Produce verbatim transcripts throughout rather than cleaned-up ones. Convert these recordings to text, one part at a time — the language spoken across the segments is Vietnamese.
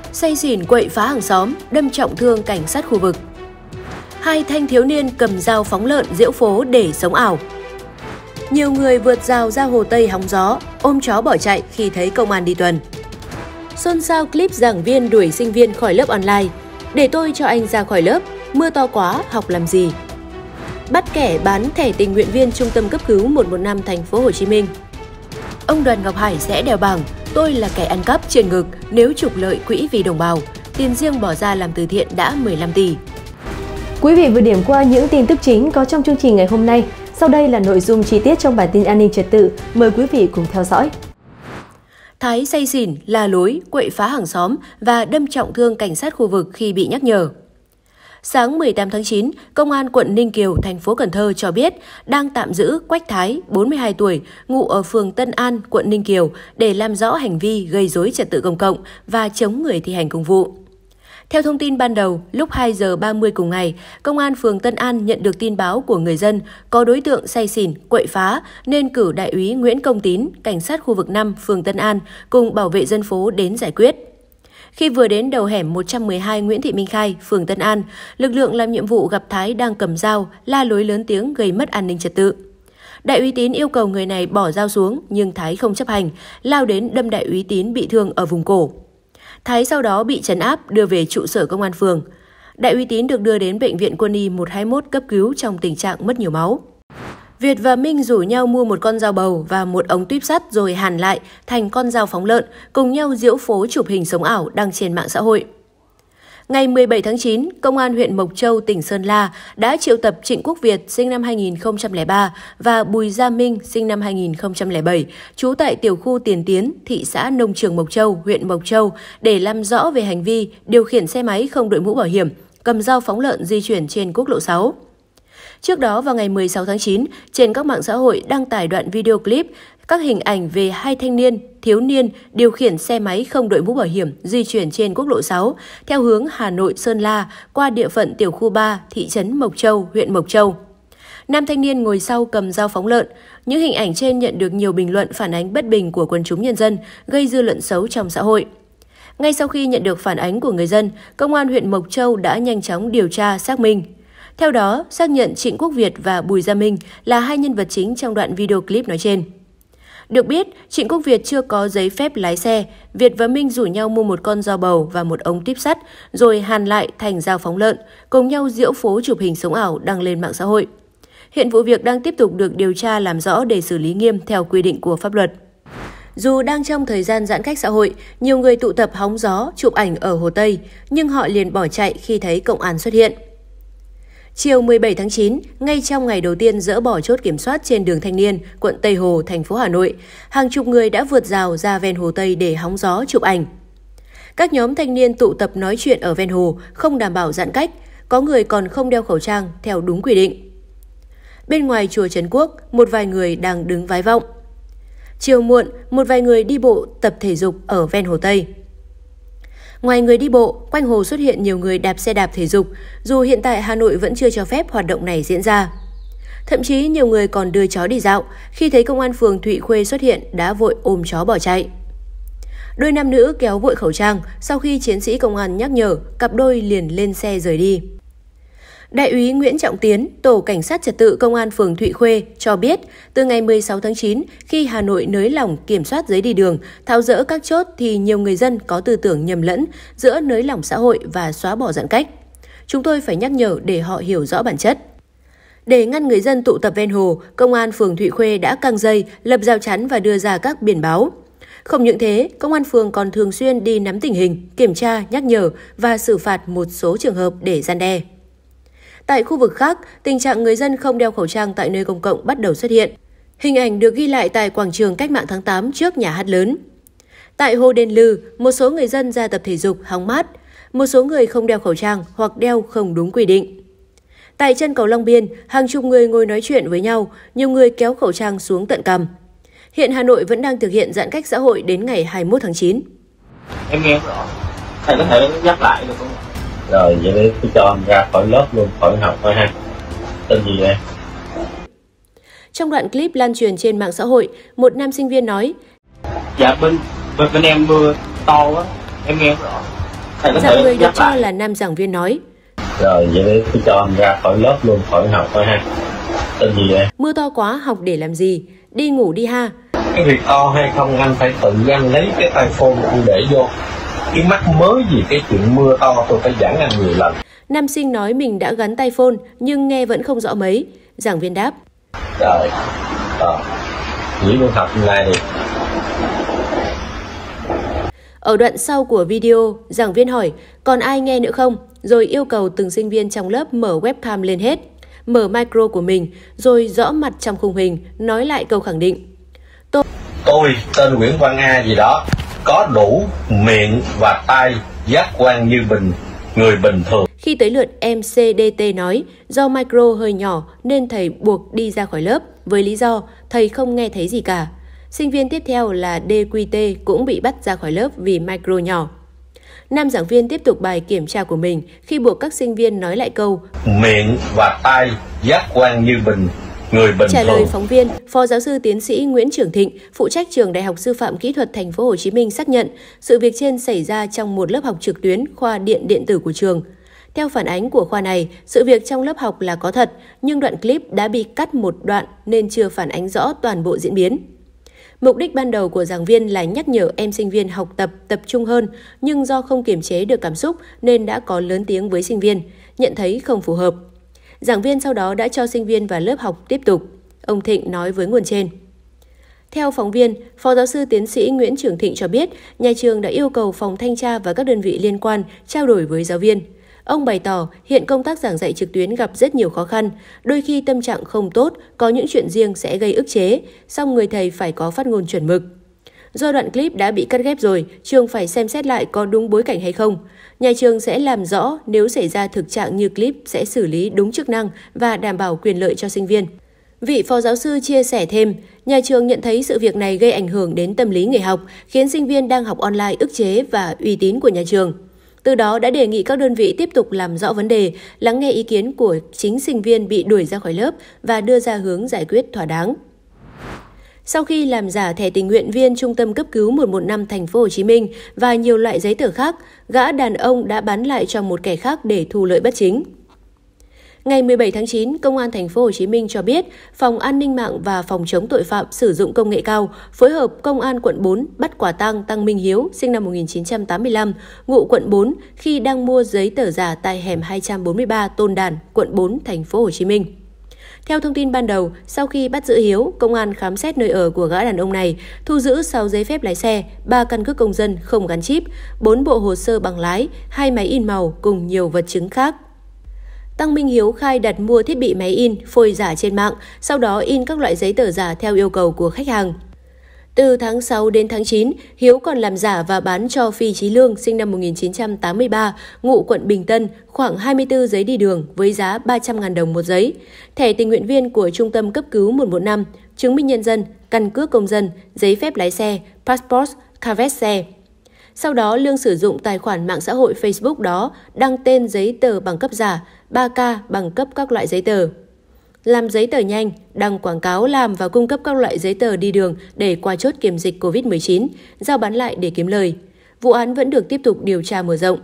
say xỉn quậy phá hàng xóm, đâm trọng thương cảnh sát khu vực. Hai thanh thiếu niên cầm dao phóng lợn giễu phố để sống ảo. Nhiều người vượt rào ra Hồ Tây hóng gió, ôm chó bỏ chạy khi thấy công an đi tuần. Xôn xao clip giảng viên đuổi sinh viên khỏi lớp online. Để tôi cho anh ra khỏi lớp, mưa to quá, học làm gì? Bắt kẻ bán thẻ tình nguyện viên Trung tâm cấp cứu một một năm thành phố Hồ Chí Minh. Ông Đoàn Ngọc Hải sẽ đèo bảng, tôi là kẻ ăn cắp trên ngực nếu trục lợi quỹ vì đồng bào. Tiền riêng bỏ ra làm từ thiện đã mười lăm tỷ. Quý vị vừa điểm qua những tin tức chính có trong chương trình ngày hôm nay. Sau đây là nội dung chi tiết trong bản tin an ninh trật tự. Mời quý vị cùng theo dõi. Thái say xỉn, la lối, quậy phá hàng xóm và đâm trọng thương cảnh sát khu vực khi bị nhắc nhở. Sáng mười tám tháng chín, Công an quận Ninh Kiều, thành phố Cần Thơ cho biết đang tạm giữ Quách Thái, bốn mươi hai tuổi, ngụ ở phường Tân An, quận Ninh Kiều để làm rõ hành vi gây rối trật tự công cộng và chống người thi hành công vụ. Theo thông tin ban đầu, lúc hai giờ ba mươi cùng ngày, Công an phường Tân An nhận được tin báo của người dân có đối tượng say xỉn, quậy phá nên cử đại úy Nguyễn Công Tín, cảnh sát khu vực năm, phường Tân An cùng bảo vệ dân phố đến giải quyết. Khi vừa đến đầu hẻm một trăm mười hai Nguyễn Thị Minh Khai, phường Tân An, lực lượng làm nhiệm vụ gặp Thái đang cầm dao, la lối lớn tiếng gây mất an ninh trật tự. Đại úy Tín yêu cầu người này bỏ dao xuống nhưng Thái không chấp hành, lao đến đâm đại úy Tín bị thương ở vùng cổ. Thái sau đó bị trấn áp đưa về trụ sở công an phường. Đại úy Tín được đưa đến bệnh viện Quân y một hai mốt cấp cứu trong tình trạng mất nhiều máu. Việt và Minh rủ nhau mua một con dao bầu và một ống tuyếp sắt rồi hàn lại thành con dao phóng lợn, cùng nhau diễu phố chụp hình sống ảo đăng trên mạng xã hội. Ngày mười bảy tháng chín, Công an huyện Mộc Châu, tỉnh Sơn La đã triệu tập Trịnh Quốc Việt sinh năm hai nghìn không trăm lẻ ba và Bùi Gia Minh sinh năm hai nghìn không trăm lẻ bảy, trú tại tiểu khu Tiền Tiến, thị xã Nông Trường Mộc Châu, huyện Mộc Châu để làm rõ về hành vi điều khiển xe máy không đội mũ bảo hiểm, cầm dao phóng lợn di chuyển trên quốc lộ sáu. Trước đó vào ngày mười sáu tháng chín, trên các mạng xã hội đăng tải đoạn video clip các hình ảnh về hai thanh niên, thiếu niên điều khiển xe máy không đội mũ bảo hiểm di chuyển trên quốc lộ sáu theo hướng Hà Nội - Sơn La qua địa phận tiểu khu ba, thị trấn Mộc Châu, huyện Mộc Châu. Nam thanh niên ngồi sau cầm dao phóng lợn. Những hình ảnh trên nhận được nhiều bình luận phản ánh bất bình của quần chúng nhân dân, gây dư luận xấu trong xã hội. Ngay sau khi nhận được phản ánh của người dân, Công an huyện Mộc Châu đã nhanh chóng điều tra xác minh. Theo đó, xác nhận Trịnh Quốc Việt và Bùi Gia Minh là hai nhân vật chính trong đoạn video clip nói trên. Được biết, Trịnh Quốc Việt chưa có giấy phép lái xe, Việt và Minh rủ nhau mua một con dao bầu và một ống tuyếp sắt, rồi hàn lại thành dao phóng lợn, cùng nhau diễu phố chụp hình sống ảo đăng lên mạng xã hội. Hiện vụ việc đang tiếp tục được điều tra làm rõ để xử lý nghiêm theo quy định của pháp luật. Dù đang trong thời gian giãn cách xã hội, nhiều người tụ tập hóng gió, chụp ảnh ở Hồ Tây, nhưng họ liền bỏ chạy khi thấy công an xuất hiện. Chiều mười bảy tháng chín, ngay trong ngày đầu tiên dỡ bỏ chốt kiểm soát trên đường Thanh Niên, quận Tây Hồ, thành phố Hà Nội, hàng chục người đã vượt rào ra ven Hồ Tây để hóng gió chụp ảnh. Các nhóm thanh niên tụ tập nói chuyện ở ven hồ, không đảm bảo giãn cách, có người còn không đeo khẩu trang theo đúng quy định. Bên ngoài chùa Trấn Quốc, một vài người đang đứng vái vọng. Chiều muộn, một vài người đi bộ tập thể dục ở ven Hồ Tây. Ngoài người đi bộ, quanh hồ xuất hiện nhiều người đạp xe đạp thể dục, dù hiện tại Hà Nội vẫn chưa cho phép hoạt động này diễn ra. Thậm chí nhiều người còn đưa chó đi dạo, khi thấy công an phường Thụy Khuê xuất hiện đã vội ôm chó bỏ chạy. Đôi nam nữ kéo vội khẩu trang, sau khi chiến sĩ công an nhắc nhở, cặp đôi liền lên xe rời đi. Đại úy Nguyễn Trọng Tiến, Tổ Cảnh sát Trật tự Công an phường Thụy Khuê cho biết, từ ngày mười sáu tháng chín, khi Hà Nội nới lỏng kiểm soát giấy đi đường, tháo dỡ các chốt thì nhiều người dân có tư tưởng nhầm lẫn giữa nới lỏng xã hội và xóa bỏ giãn cách. Chúng tôi phải nhắc nhở để họ hiểu rõ bản chất. Để ngăn người dân tụ tập ven hồ, Công an phường Thụy Khuê đã căng dây, lập rào chắn và đưa ra các biển báo. Không những thế, Công an phường còn thường xuyên đi nắm tình hình, kiểm tra, nhắc nhở và xử phạt một số trường hợp để răn đe. Tại khu vực khác, tình trạng người dân không đeo khẩu trang tại nơi công cộng bắt đầu xuất hiện. Hình ảnh được ghi lại tại quảng trường Cách mạng tháng tám trước nhà hát lớn. Tại Hồ Đền Lư, một số người dân ra tập thể dục hóng mát, một số người không đeo khẩu trang hoặc đeo không đúng quy định. Tại chân cầu Long Biên, hàng chục người ngồi nói chuyện với nhau, nhiều người kéo khẩu trang xuống tận cằm. Hiện Hà Nội vẫn đang thực hiện giãn cách xã hội đến ngày hai mươi mốt tháng chín. Em nghe rõ, thầy có thể nhắc lại được không? Rồi, vậy để tôi cho anh ra khỏi lớp luôn, khỏi học thôi ha. Tên gì đây? Trong đoạn clip lan truyền trên mạng xã hội, một nam sinh viên nói: Dạ bên, bên, bên em mưa to quá, em nghe rõ. Thầy có Dạng thể người được nhắc cho lại. là nam giảng viên nói. Rồi vậy để tôi cho anh ra khỏi lớp luôn, khỏi học thôi ha. Tên gì vậy? Mưa to quá học để làm gì? Đi ngủ đi ha. Cái việc to hay không anh phải tự anh lấy cái tai phone anh để vô. Cái mắc mới gì cái chuyện mưa to tôi phải giảng anh nhiều lần. Nam sinh nói mình đã gắn tai phone nhưng nghe vẫn không rõ mấy. Giảng viên đáp. Rồi, rồi. Nghỉ luôn học online đi. Ở đoạn sau của video, giảng viên hỏi còn ai nghe nữa không? Rồi yêu cầu từng sinh viên trong lớp mở webcam lên hết, mở micro của mình, rồi rõ mặt trong khung hình, nói lại câu khẳng định. Tôi, Tôi tên Nguyễn Văn A gì đó, có đủ miệng và tai, giác quan như bình, người bình thường. Khi tới lượt em xê đê tê nói do micro hơi nhỏ nên thầy buộc đi ra khỏi lớp với lý do thầy không nghe thấy gì cả. Sinh viên tiếp theo là đê quy tê cũng bị bắt ra khỏi lớp vì micro nhỏ. Nam giảng viên tiếp tục bài kiểm tra của mình khi buộc các sinh viên nói lại câu Miệng và tai, giác quan như bình, người bình Trả thường. lời phóng viên, Phó giáo sư tiến sĩ Nguyễn Trường Thịnh, phụ trách trường Đại học Sư phạm Kỹ thuật Thành phố Hồ Chí Minh xác nhận sự việc trên xảy ra trong một lớp học trực tuyến khoa điện điện tử của trường. Theo phản ánh của khoa này, sự việc trong lớp học là có thật, nhưng đoạn clip đã bị cắt một đoạn nên chưa phản ánh rõ toàn bộ diễn biến. Mục đích ban đầu của giảng viên là nhắc nhở em sinh viên học tập tập trung hơn, nhưng do không kiềm chế được cảm xúc nên đã có lớn tiếng với sinh viên, nhận thấy không phù hợp. Giảng viên sau đó đã cho sinh viên vào lớp học tiếp tục. Ông Thịnh nói với nguồn trên. Theo phóng viên, Phó giáo sư tiến sĩ Nguyễn Trường Thịnh cho biết, nhà trường đã yêu cầu phòng thanh tra và các đơn vị liên quan trao đổi với giáo viên. Ông bày tỏ hiện công tác giảng dạy trực tuyến gặp rất nhiều khó khăn, đôi khi tâm trạng không tốt, có những chuyện riêng sẽ gây ức chế, song người thầy phải có phát ngôn chuẩn mực. Do đoạn clip đã bị cắt ghép rồi, trường phải xem xét lại có đúng bối cảnh hay không. Nhà trường sẽ làm rõ nếu xảy ra thực trạng như clip sẽ xử lý đúng chức năng và đảm bảo quyền lợi cho sinh viên. Vị phó giáo sư chia sẻ thêm, nhà trường nhận thấy sự việc này gây ảnh hưởng đến tâm lý người học, khiến sinh viên đang học online ức chế và uy tín của nhà trường. Từ đó đã đề nghị các đơn vị tiếp tục làm rõ vấn đề, lắng nghe ý kiến của chính sinh viên bị đuổi ra khỏi lớp và đưa ra hướng giải quyết thỏa đáng. Sau khi làm giả thẻ tình nguyện viên Trung tâm cấp cứu một một năm Thành phố Hồ Chí Minh và nhiều loại giấy tờ khác, gã đàn ông đã bán lại cho một kẻ khác để thu lợi bất chính. Ngày mười bảy tháng chín, Công an Thành phố Hồ Chí Minh cho biết, Phòng An ninh mạng và Phòng chống tội phạm sử dụng công nghệ cao phối hợp Công an quận bốn bắt quả tang Tăng Minh Hiếu, sinh năm một nghìn chín trăm tám mươi lăm, ngụ quận bốn khi đang mua giấy tờ giả tại hẻm hai trăm bốn mươi ba Tôn Đản, quận bốn, Thành phố Hồ Chí Minh. Theo thông tin ban đầu, sau khi bắt giữ Hiếu, công an khám xét nơi ở của gã đàn ông này, thu giữ sáu giấy phép lái xe, ba căn cước công dân không gắn chip, bốn bộ hồ sơ bằng lái, hai máy in màu cùng nhiều vật chứng khác. Tăng Minh Hiếu khai đặt mua thiết bị máy in, phôi giả trên mạng, sau đó in các loại giấy tờ giả theo yêu cầu của khách hàng. Từ tháng sáu đến tháng chín, Hiếu còn làm giả và bán cho Phi Chí Lương, sinh năm một nghìn chín trăm tám mươi ba, ngụ quận Bình Tân, khoảng hai mươi tư giấy đi đường với giá ba trăm nghìn đồng một giấy, thẻ tình nguyện viên của Trung tâm cấp cứu một một năm, chứng minh nhân dân, căn cước công dân, giấy phép lái xe, passport, card xe. Sau đó, Lương sử dụng tài khoản mạng xã hội Facebook đó đăng tên giấy tờ bằng cấp giả, ba K bằng cấp các loại giấy tờ. Làm giấy tờ nhanh, đăng quảng cáo làm và cung cấp các loại giấy tờ đi đường để qua chốt kiểm dịch covid mười chín, giao bán lại để kiếm lời. Vụ án vẫn được tiếp tục điều tra mở rộng.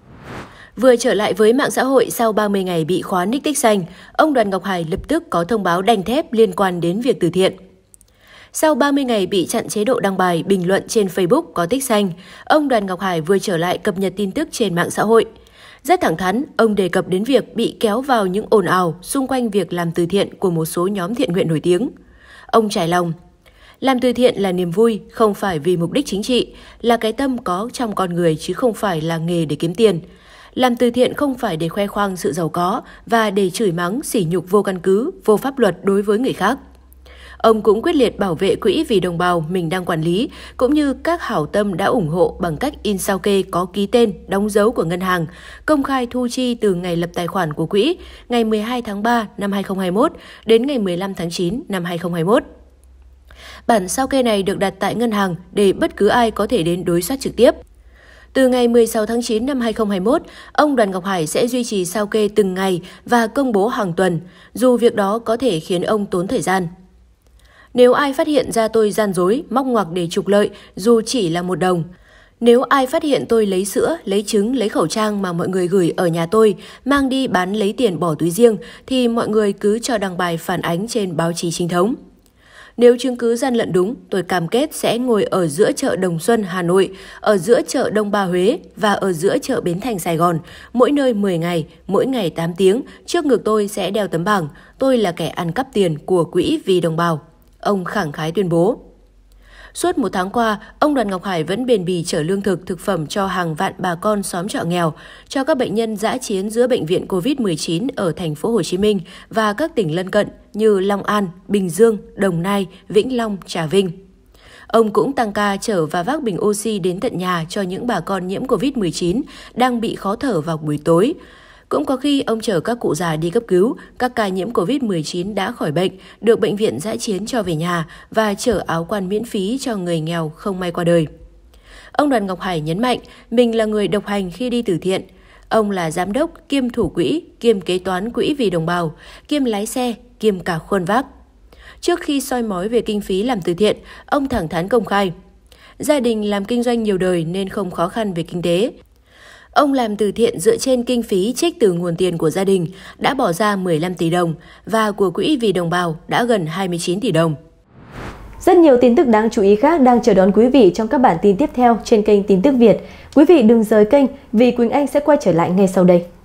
Vừa trở lại với mạng xã hội sau ba mươi ngày bị khóa nick tích xanh, ông Đoàn Ngọc Hải lập tức có thông báo đanh thép liên quan đến việc từ thiện. Sau ba mươi ngày bị chặn chế độ đăng bài, bình luận trên Facebook có tích xanh, ông Đoàn Ngọc Hải vừa trở lại cập nhật tin tức trên mạng xã hội. Rất thẳng thắn, ông đề cập đến việc bị kéo vào những ồn ào xung quanh việc làm từ thiện của một số nhóm thiện nguyện nổi tiếng. Ông trải lòng, làm từ thiện là niềm vui, không phải vì mục đích chính trị, là cái tâm có trong con người chứ không phải là nghề để kiếm tiền. Làm từ thiện không phải để khoe khoang sự giàu có và để chửi mắng, sỉ nhục vô căn cứ, vô pháp luật đối với người khác. Ông cũng quyết liệt bảo vệ quỹ vì đồng bào mình đang quản lý, cũng như các hảo tâm đã ủng hộ bằng cách in sao kê có ký tên, đóng dấu của ngân hàng, công khai thu chi từ ngày lập tài khoản của quỹ, ngày mười hai tháng ba năm hai nghìn không trăm hai mươi mốt đến ngày mười lăm tháng chín năm hai nghìn không trăm hai mươi mốt. Bản sao kê này được đặt tại ngân hàng để bất cứ ai có thể đến đối soát trực tiếp. Từ ngày mười sáu tháng chín năm hai nghìn không trăm hai mươi mốt, ông Đoàn Ngọc Hải sẽ duy trì sao kê từng ngày và công bố hàng tuần, dù việc đó có thể khiến ông tốn thời gian. Nếu ai phát hiện ra tôi gian dối, móc ngoặc để trục lợi, dù chỉ là một đồng, Nếu ai phát hiện tôi lấy sữa, lấy trứng, lấy khẩu trang mà mọi người gửi ở nhà tôi, mang đi bán lấy tiền bỏ túi riêng, thì mọi người cứ cho đăng bài phản ánh trên báo chí chính thống. Nếu chứng cứ gian lận đúng, tôi cam kết sẽ ngồi ở giữa chợ Đồng Xuân, Hà Nội, ở giữa chợ Đông Ba, Huế và ở giữa chợ Bến Thành, Sài Gòn, mỗi nơi mười ngày, mỗi ngày tám tiếng, trước ngực tôi sẽ đeo tấm bảng, tôi là kẻ ăn cắp tiền của quỹ vì đồng bào. Ông khẳng khái tuyên bố. Suốt một tháng qua, ông Đoàn Ngọc Hải vẫn bền bỉ chở lương thực, thực phẩm cho hàng vạn bà con xóm trọ nghèo, cho các bệnh nhân dã chiến giữa bệnh viện Covid mười chín ở thành phố Hồ Chí Minh và các tỉnh lân cận như Long An, Bình Dương, Đồng Nai, Vĩnh Long, Trà Vinh. Ông cũng tăng ca chở và vác bình oxy đến tận nhà cho những bà con nhiễm Covid mười chín đang bị khó thở vào buổi tối. Cũng có khi ông chở các cụ già đi cấp cứu, các ca nhiễm Covid mười chín đã khỏi bệnh, được bệnh viện dã chiến cho về nhà và chở áo quan miễn phí cho người nghèo không may qua đời. Ông Đoàn Ngọc Hải nhấn mạnh mình là người độc hành khi đi từ thiện. Ông là giám đốc, kiêm thủ quỹ, kiêm kế toán quỹ vì đồng bào, kiêm lái xe, kiêm cả khuôn vác. Trước khi soi mói về kinh phí làm từ thiện, ông thẳng thắn công khai. Gia đình làm kinh doanh nhiều đời nên không khó khăn về kinh tế. Ông làm từ thiện dựa trên kinh phí trích từ nguồn tiền của gia đình, đã bỏ ra mười lăm tỷ đồng và của quỹ vì đồng bào đã gần hai mươi chín tỷ đồng. Rất nhiều tin tức đáng chú ý khác đang chờ đón quý vị trong các bản tin tiếp theo trên kênh Tin tức Việt. Quý vị đừng rời kênh vì Quỳnh Anh sẽ quay trở lại ngay sau đây.